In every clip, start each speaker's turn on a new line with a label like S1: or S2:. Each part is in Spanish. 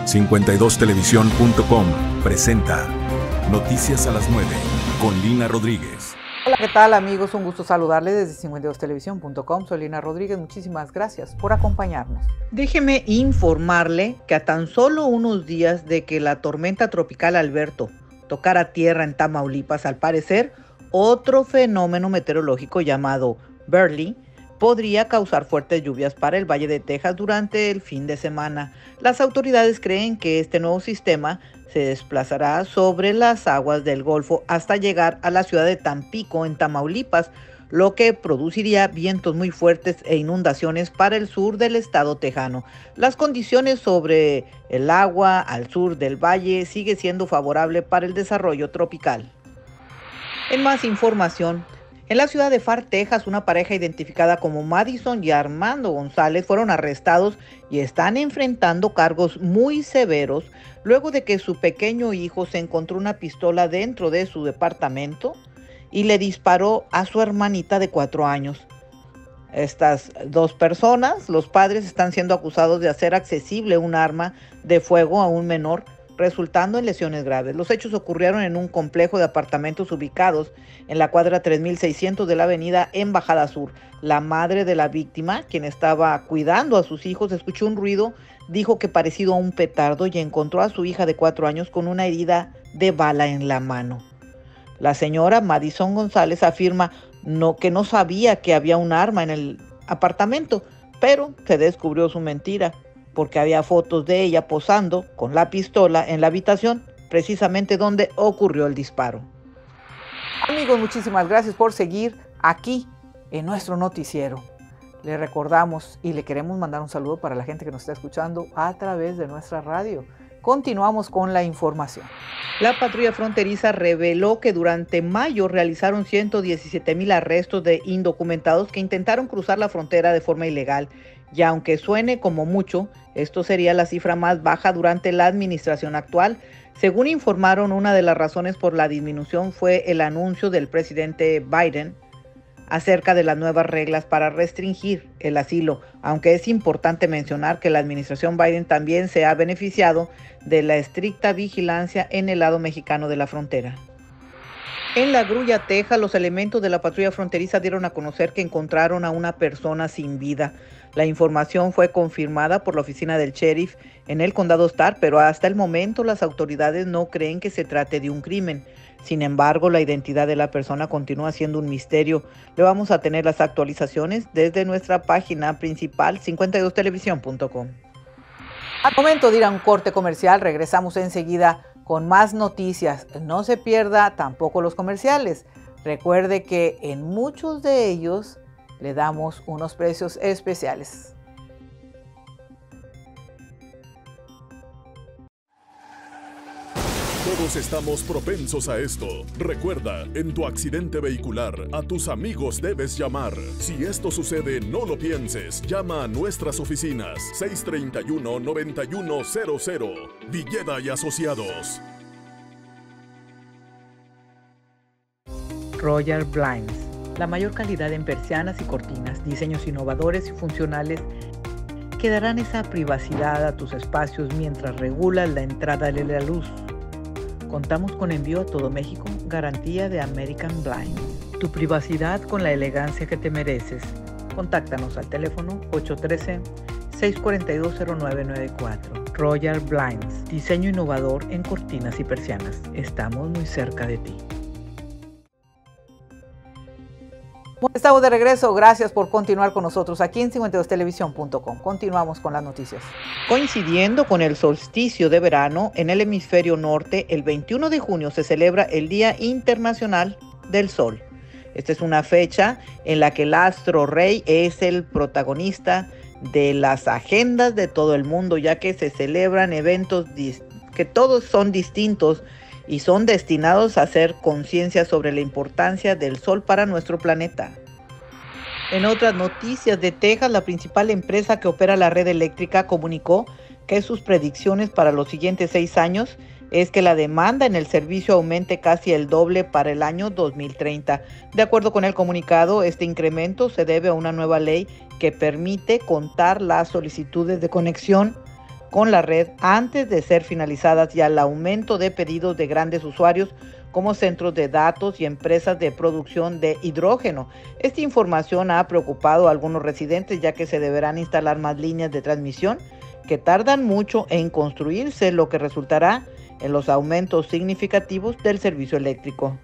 S1: 52televisión.com presenta Noticias a las 9 con Lina Rodríguez.
S2: Hola, ¿qué tal amigos? Un gusto saludarles desde 52televisión.com. Soy Lina Rodríguez, muchísimas gracias por acompañarnos. Déjeme informarle que a tan solo unos días de que la tormenta tropical Alberto tocara tierra en Tamaulipas, al parecer, otro fenómeno meteorológico llamado Burley podría causar fuertes lluvias para el Valle de Texas durante el fin de semana. Las autoridades creen que este nuevo sistema se desplazará sobre las aguas del Golfo hasta llegar a la ciudad de Tampico, en Tamaulipas, lo que produciría vientos muy fuertes e inundaciones para el sur del estado tejano. Las condiciones sobre el agua al sur del valle sigue siendo favorable para el desarrollo tropical. En más información, en la ciudad de Pharr, Texas, una pareja identificada como Madison y Armando González fueron arrestados y están enfrentando cargos muy severos luego de que su pequeño hijo se encontró una pistola dentro de su departamento y le disparó a su hermanita de 4 años. Estas dos personas, los padres, están siendo acusados de hacer accesible un arma de fuego a un menor, resultando en lesiones graves. Los hechos ocurrieron en un complejo de apartamentos ubicados en la cuadra 3600 de la avenida Embajada Sur. La madre de la víctima, quien estaba cuidando a sus hijos, escuchó un ruido, dijo que parecido a un petardo y encontró a su hija de 4 años con una herida de bala en la mano. La señora Madison González afirma que no sabía que había un arma en el apartamento, pero se descubrió su mentira, porque había fotos de ella posando con la pistola en la habitación, precisamente donde ocurrió el disparo. Amigos, muchísimas gracias por seguir aquí en nuestro noticiero. Le recordamos y le queremos mandar un saludo para la gente que nos está escuchando a través de nuestra radio. Continuamos con la información. La patrulla fronteriza reveló que durante mayo realizaron 117,000 arrestos de indocumentados que intentaron cruzar la frontera de forma ilegal. Y aunque suene como mucho, esto sería la cifra más baja durante la administración actual. Según informaron, una de las razones por la disminución fue el anuncio del presidente Biden acerca de las nuevas reglas para restringir el asilo, aunque es importante mencionar que la administración Biden también se ha beneficiado de la estricta vigilancia en el lado mexicano de la frontera. En La Grulla, Texas, los elementos de la patrulla fronteriza dieron a conocer que encontraron a una persona sin vida. La información fue confirmada por la oficina del sheriff en el condado Starr, pero hasta el momento las autoridades no creen que se trate de un crimen. Sin embargo, la identidad de la persona continúa siendo un misterio. Le vamos a tener las actualizaciones desde nuestra página principal, 52televisión.com. Al momento de ir a un corte comercial, regresamos enseguida con más noticias. No se pierda tampoco los comerciales. Recuerde que en muchos de ellos le damos unos precios especiales.
S1: Todos estamos propensos a esto. Recuerda, en tu accidente vehicular, a tus amigos debes llamar. Si esto sucede, no lo pienses. Llama a nuestras oficinas. 631-9100. Villeda y Asociados.
S2: Royal Blinds, la mayor calidad en persianas y cortinas, diseños innovadores y funcionales que darán esa privacidad a tus espacios mientras regulas la entrada de la luz. Contamos con envío a todo México, garantía de American Blinds. Tu privacidad con la elegancia que te mereces. Contáctanos al teléfono 813-642-0994. Royal Blinds, diseño innovador en cortinas y persianas. Estamos muy cerca de ti. Estamos de regreso, gracias por continuar con nosotros aquí en 52televisión.com. Continuamos con las noticias. Coincidiendo con el solsticio de verano en el hemisferio norte, el 21 de junio se celebra el Día Internacional del Sol. Esta es una fecha en la que el astro rey es el protagonista de las agendas de todo el mundo, ya que se celebran eventos que todos son distintos y son destinados a hacer conciencia sobre la importancia del sol para nuestro planeta. En otras noticias de Texas, la principal empresa que opera la red eléctrica comunicó que sus predicciones para los siguientes 6 años es que la demanda en el servicio aumente casi el doble para el año 2030. De acuerdo con el comunicado, este incremento se debe a una nueva ley que permite contar las solicitudes de conexión con la red antes de ser finalizadas y al aumento de pedidos de grandes usuarios como centros de datos y empresas de producción de hidrógeno. Esta información ha preocupado a algunos residentes, ya que se deberán instalar más líneas de transmisión que tardan mucho en construirse, lo que resultará en los aumentos significativos del servicio eléctrico.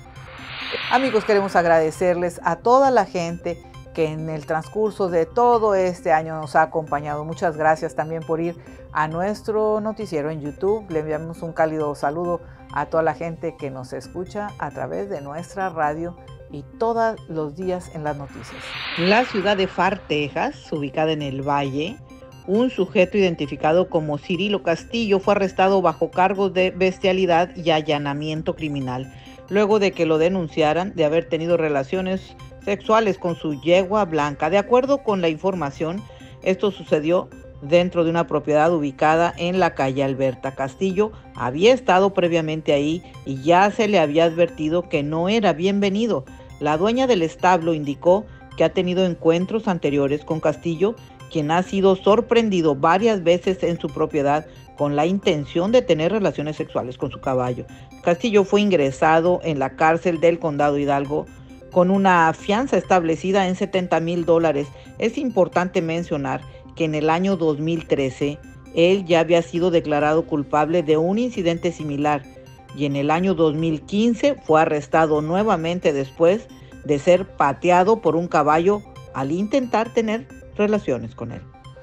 S2: Amigos, queremos agradecerles a toda la gente que en el transcurso de todo este año nos ha acompañado. Muchas gracias también por ir a nuestro noticiero en YouTube. Le enviamos un cálido saludo a toda la gente que nos escucha a través de nuestra radio y todos los días en las noticias. La ciudad de Far, Texas, ubicada en el Valle, un sujeto identificado como Cirilo Castillo fue arrestado bajo cargos de bestialidad y allanamiento criminal, luego de que lo denunciaran de haber tenido relaciones sexuales con su yegua blanca. De acuerdo con la información, esto sucedió dentro de una propiedad ubicada en la calle Alberta. Castillo había estado previamente ahí y ya se le había advertido que no era bienvenido. La dueña del establo indicó que ha tenido encuentros anteriores con Castillo, quien ha sido sorprendido varias veces en su propiedad con la intención de tener relaciones sexuales con su caballo. Castillo fue ingresado en la cárcel del Condado Hidalgo con una fianza establecida en $70,000. Es importante mencionar que en el año 2013 él ya había sido declarado culpable de un incidente similar y en el año 2015 fue arrestado nuevamente después de ser pateado por un caballo al intentar tener relaciones con él.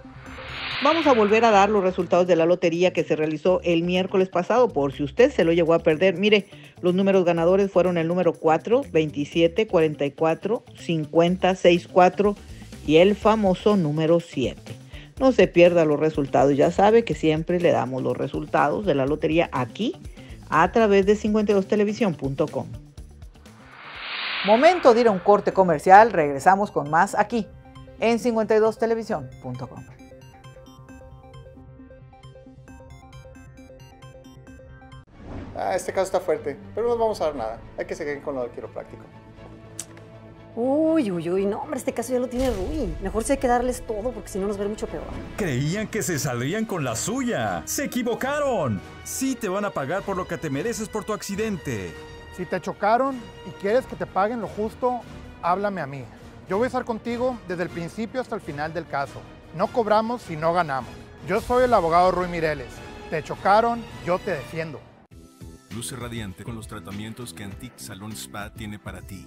S2: Vamos a volver a dar los resultados de la lotería que se realizó el miércoles pasado, por si usted se lo llegó a perder. Mire, los números ganadores fueron el número 4, 27, 44, 50, 64 y el famoso número 7. No se pierda los resultados, ya sabe que siempre le damos los resultados de la lotería aquí a través de 52televisión.com. Momento de ir a un corte comercial, regresamos con más aquí en 52televisión.com.
S3: Este caso está fuerte, pero no nos vamos a dar nada. Hay que seguir con lo del quiropráctico.
S4: Uy, no, hombre, este caso ya lo tiene Rui. Mejor sí hay que darles todo, porque si no nos va a ir mucho peor.
S5: Creían que se saldrían con la suya. ¡Se equivocaron! Sí te van a pagar por lo que te mereces por tu accidente.
S6: Si te chocaron y quieres que te paguen lo justo, háblame a mí. Yo voy a estar contigo desde el principio hasta el final del caso. No cobramos si no ganamos. Yo soy el abogado Rui Mireles. Te chocaron, yo te defiendo.
S7: Luce radiante con los tratamientos que Antique Salon Spa tiene para ti.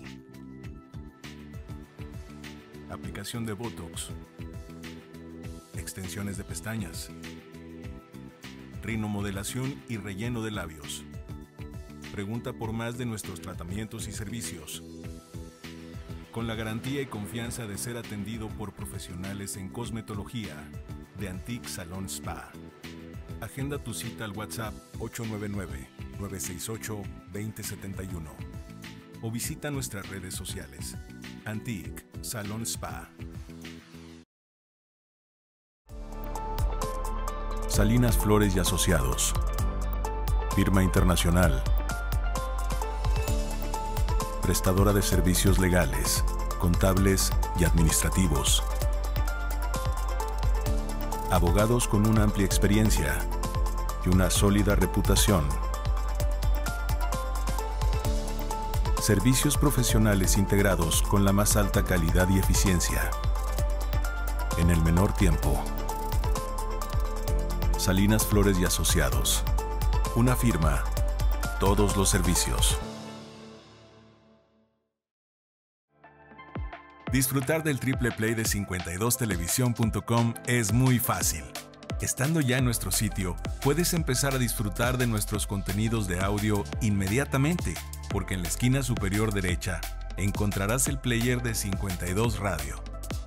S7: Aplicación de Botox, extensiones de pestañas, rinomodelación y relleno de labios. Pregunta por más de nuestros tratamientos y servicios. Con la garantía y confianza de ser atendido por profesionales en cosmetología de Antique Salon Spa. Agenda tu cita al WhatsApp 899-968-2071 o visita nuestras redes sociales. Antique Salon Spa. Salinas Flores y Asociados. Firma internacional. Prestadora de servicios legales, contables y administrativos. Abogados con una amplia experiencia y una sólida reputación. Servicios profesionales integrados con la más alta calidad y eficiencia. En el menor tiempo. Salinas Flores y Asociados. Una firma. Todos los servicios. Disfrutar del triple play de 52televisión.com es muy fácil. Estando ya en nuestro sitio, puedes empezar a disfrutar de nuestros contenidos de audio inmediatamente, porque en la esquina superior derecha encontrarás el player de 52 Radio.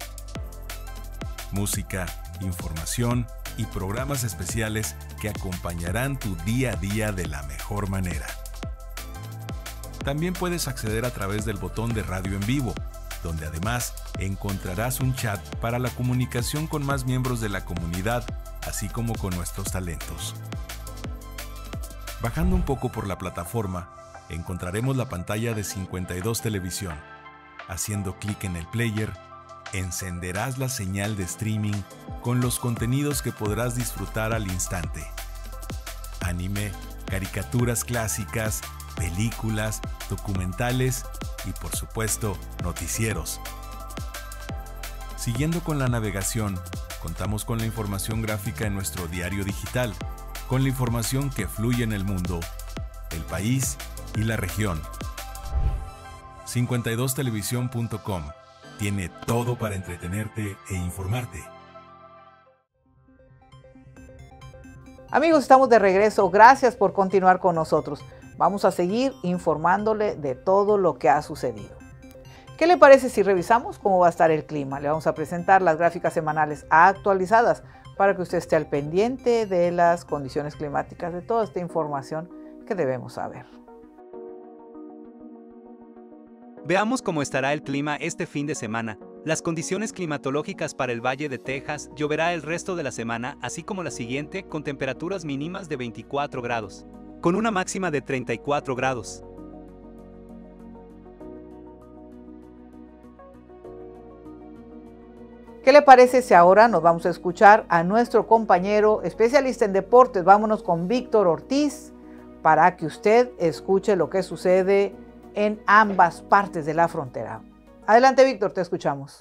S7: Música, información y programas especiales que acompañarán tu día a día de la mejor manera. También puedes acceder a través del botón de radio en vivo, donde además encontrarás un chat para la comunicación con más miembros de la comunidad, así como con nuestros talentos. Bajando un poco por la plataforma, encontraremos la pantalla de 52 Televisión. Haciendo clic en el player, encenderás la señal de streaming con los contenidos que podrás disfrutar al instante. Anime, caricaturas clásicas, películas, documentales y, por supuesto, noticieros. Siguiendo con la navegación, contamos con la información gráfica en nuestro diario digital, con la información que fluye en el mundo, el país y la región. 52televisión.com tiene todo para entretenerte e informarte.
S2: Amigos, estamos de regreso. Gracias por continuar con nosotros. Vamos a seguir informándole de todo lo que ha sucedido. ¿Qué le parece si revisamos cómo va a estar el clima? Le vamos a presentar las gráficas semanales actualizadas para que usted esté al pendiente de las condiciones climáticas, de toda esta información que debemos saber.
S8: Veamos cómo estará el clima este fin de semana. Las condiciones climatológicas para el Valle de Texas: lloverá el resto de la semana, así como la siguiente, con temperaturas mínimas de 24 grados, con una máxima de 34 grados.
S2: ¿Qué le parece si ahora nos vamos a escuchar a nuestro compañero especialista en deportes? Vámonos con Víctor Ortiz para que usted escuche lo que sucede en ambas partes de la frontera. Adelante, Víctor, te escuchamos.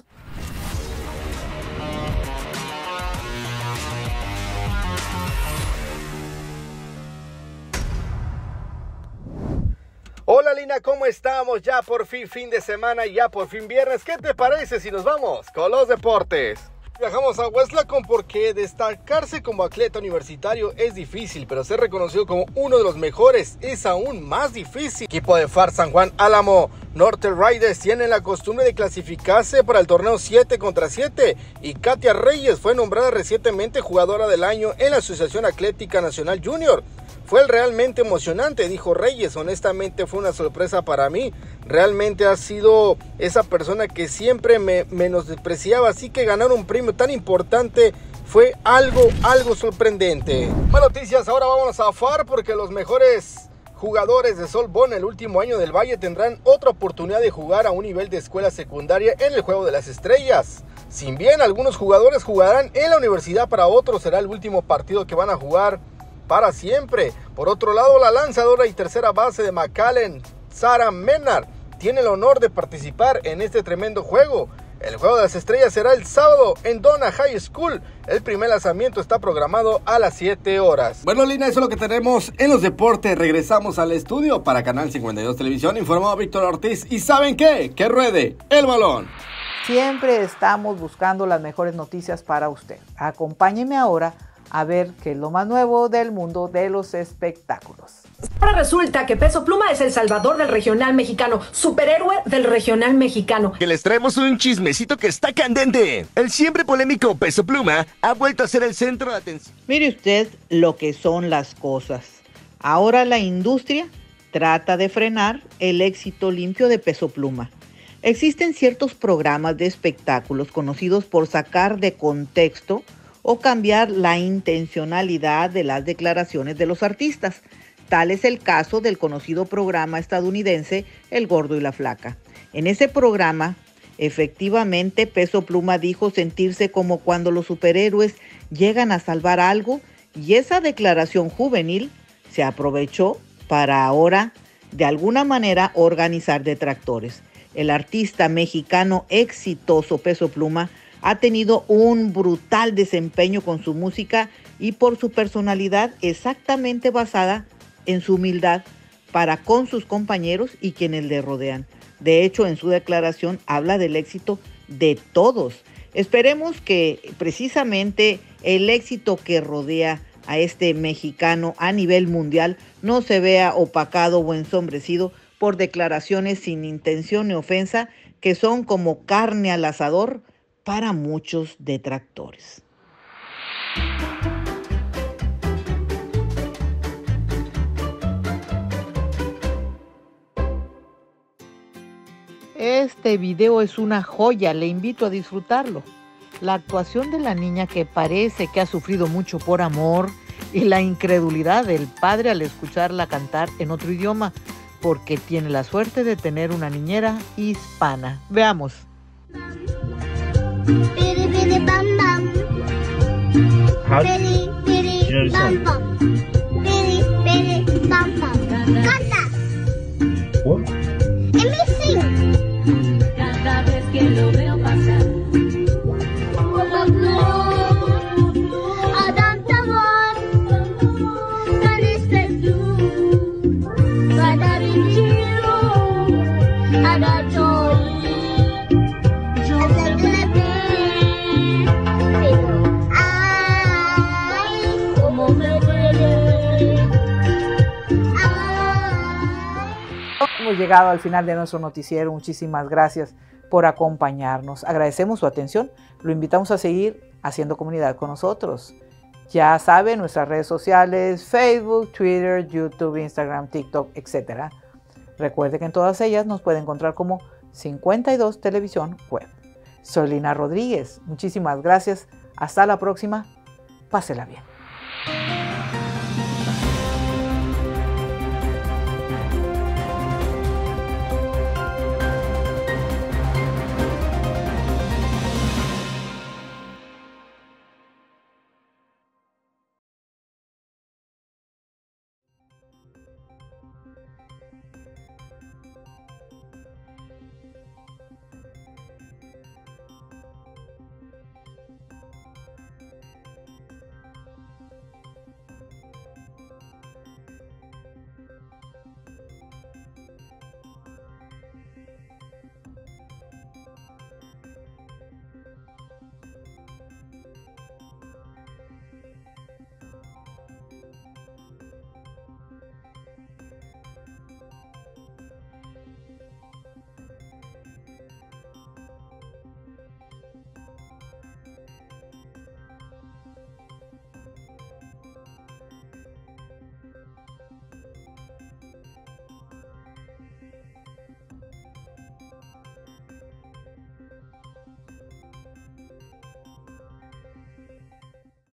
S9: Hola Lina, ¿cómo estamos? Ya por fin de semana y ya por fin viernes. ¿Qué te parece si nos vamos con los deportes? Viajamos a West Lacon porque destacarse como atleta universitario es difícil, pero ser reconocido como uno de los mejores es aún más difícil. El equipo de FAR San Juan Álamo Northern Riders tiene la costumbre de clasificarse para el torneo 7 contra 7 y Katia Reyes fue nombrada recientemente jugadora del año en la Asociación Atlética Nacional Junior. Fue realmente emocionante, dijo Reyes. Honestamente fue una sorpresa para mí. Realmente ha sido esa persona que siempre me menospreciaba, así que ganar un premio tan importante fue algo sorprendente. Más noticias, ahora vámonos a FAR porque los mejores jugadores de Softball en el último año del Valle tendrán otra oportunidad de jugar a un nivel de escuela secundaria en el Juego de las Estrellas. Si bien algunos jugadores jugarán en la universidad, para otros será el último partido que van a jugar para siempre. Por otro lado, la lanzadora y tercera base de McAllen, Sarah Menard, tiene el honor de participar en este tremendo juego. El Juego de las Estrellas será el sábado en Donna High School. El primer lanzamiento está programado a las 7 horas. Bueno, Lina, eso es lo que tenemos en los deportes. Regresamos al estudio para Canal 52 Televisión. Informado Víctor Ortiz. ¿Y saben qué? ¡Que ruede el balón!
S2: Siempre estamos buscando las mejores noticias para usted. Acompáñeme ahora a ver qué es lo más nuevo del mundo de los espectáculos.
S10: Ahora resulta que Peso Pluma es el salvador del regional mexicano, superhéroe del regional mexicano.
S11: Que les traemos un chismecito que está candente. El siempre polémico Peso Pluma ha vuelto a ser el centro de atención.
S2: Mire usted lo que son las cosas. Ahora la industria trata de frenar el éxito limpio de Peso Pluma. Existen ciertos programas de espectáculos conocidos por sacar de contexto o cambiar la intencionalidad de las declaraciones de los artistas. Tal es el caso del conocido programa estadounidense El Gordo y la Flaca. En ese programa, efectivamente, Peso Pluma dijo sentirse como cuando los superhéroes llegan a salvar algo, y esa declaración juvenil se aprovechó para ahora, de alguna manera, organizar detractores. El artista mexicano exitoso Peso Pluma ha tenido un brutal desempeño con su música y por su personalidad exactamente basada en su humildad para con sus compañeros y quienes le rodean. De hecho, en su declaración habla del éxito de todos. Esperemos que precisamente el éxito que rodea a este mexicano a nivel mundial no se vea opacado o ensombrecido por declaraciones sin intención ni ofensa que son como carne al asador para muchos detractores. Este video es una joya, le invito a disfrutarlo. La actuación de la niña, que parece que ha sufrido mucho por amor, y la incredulidad del padre al escucharla cantar en otro idioma, porque tiene la suerte de tener una niñera hispana. Veamos.
S12: Bidi bidi bam bam. Bidi bidi bam bam. Bidi bidi bam bam. Canta.
S13: What?
S12: And me sing. Cada vez que lo veo pasar.
S2: Hemos llegado al final de nuestro noticiero. Muchísimas gracias por acompañarnos. Agradecemos su atención. Lo invitamos a seguir haciendo comunidad con nosotros. Ya saben, nuestras redes sociales, Facebook, Twitter, YouTube, Instagram, TikTok, etc. Recuerde que en todas ellas nos puede encontrar como 52 Televisión Web. Soy Lina Rodríguez. Muchísimas gracias. Hasta la próxima. Pásela bien.